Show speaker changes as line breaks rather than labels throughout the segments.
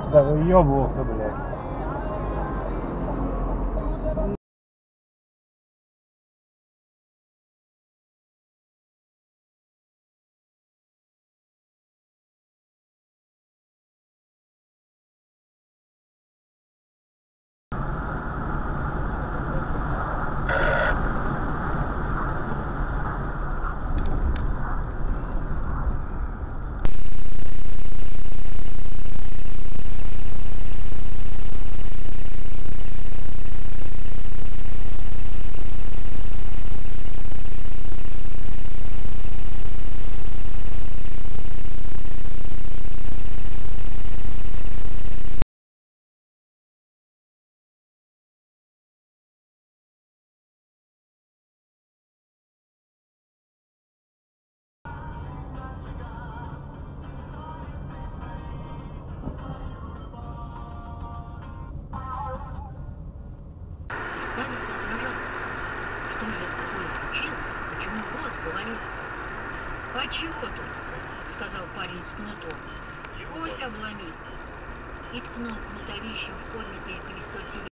Да выебывался, блядь.
Стали соображать, что же это такое случилось, почему голос завалился. «А чего тут?» — сказал парень с кнутом. «Ось обломил». И ткнул кнутовищем в поднятое колесо телеги.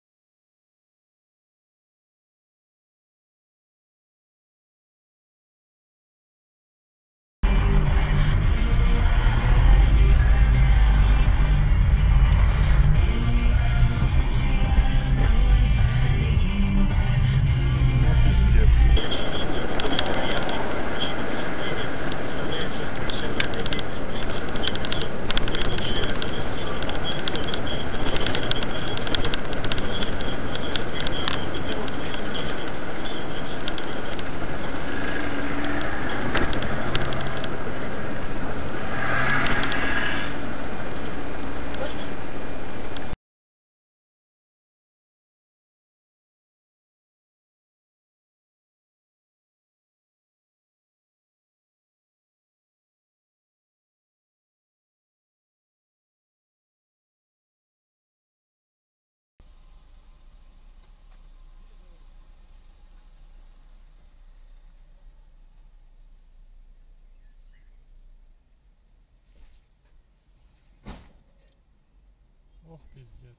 Ох, пиздец.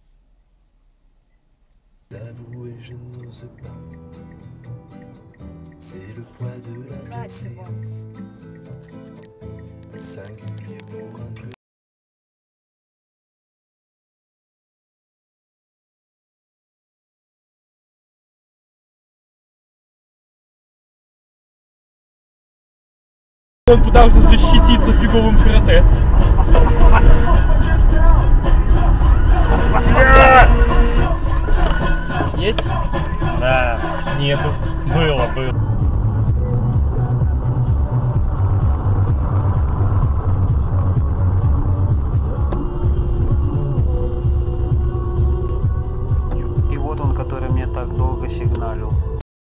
D'avouer, je n'ose pas. C'est le poids de la bienséance. Singulier pour un plus.
Он пытался защититься фиговым карате. Есть? Да, нету. Было.
И вот он, который мне так долго сигналил.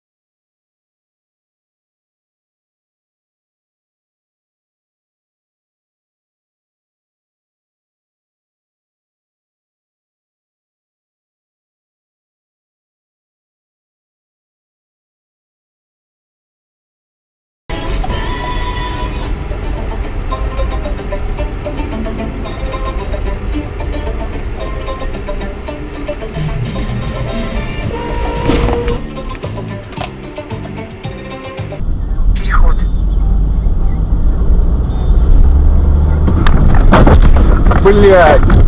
Блядь!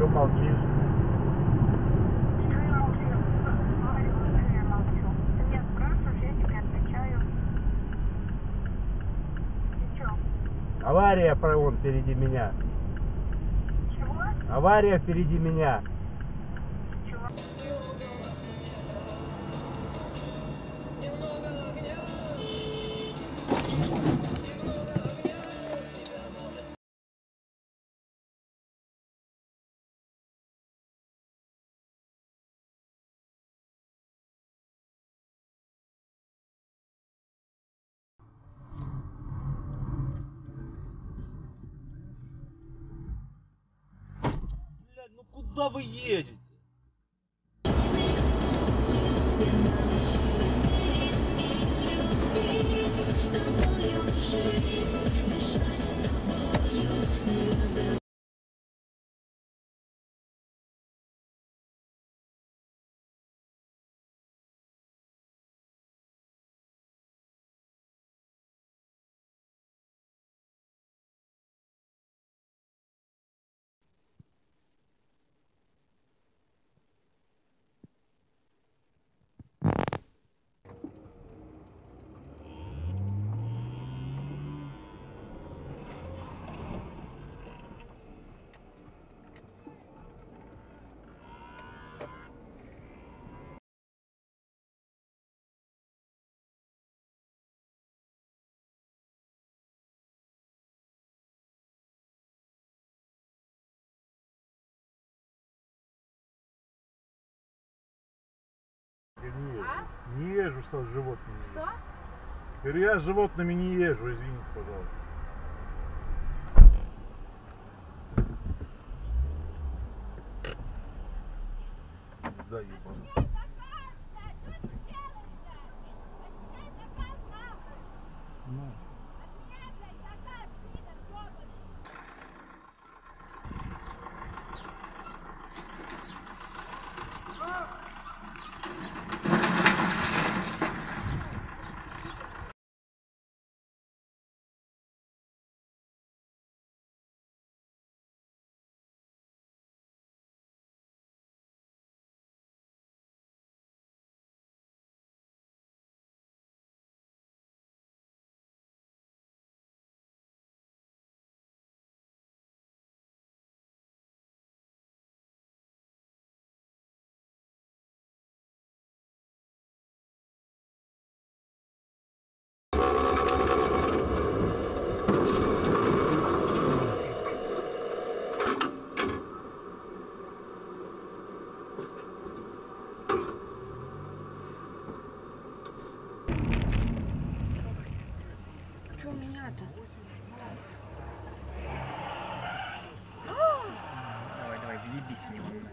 молчишь?
Что я молчу? Говорю, что я молчу. Ты меня спрашиваешь, я тебе отвечаю. И чё?
Авария вон впереди меня.
Чего?
Авария впереди меня.
Чего?
Блядь, ну куда вы едете?
Не езжу с животными. Что? Говорю, я с животными не езжу, извините, пожалуйста. Да, ебаный.
Что у меня-то?
Давай, давай, въебись мне мной.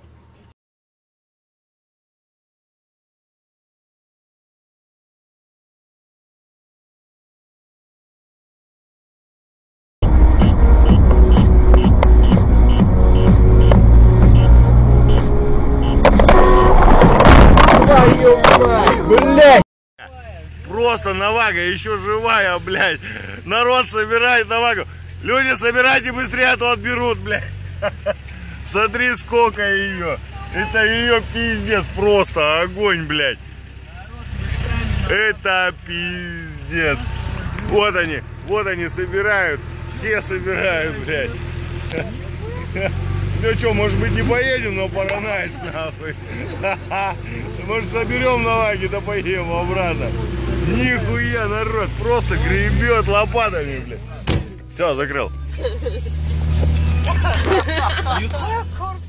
Твою мать, блядь!
Просто навага, еще живая, блядь. Народ собирает навагу. Люди, собирайте быстрее, а то отберут, блядь. Смотри, сколько ее. Это ее пиздец просто. Огонь, блядь. Это пиздец. Вот они собирают. Все собирают, блядь. Ну что, может быть, не поедем, но Паранайск, нахуй. Может, соберем на лаге, да поедем обратно. Нихуя, народ, просто гребет лопатами, блядь. Все, закрыл.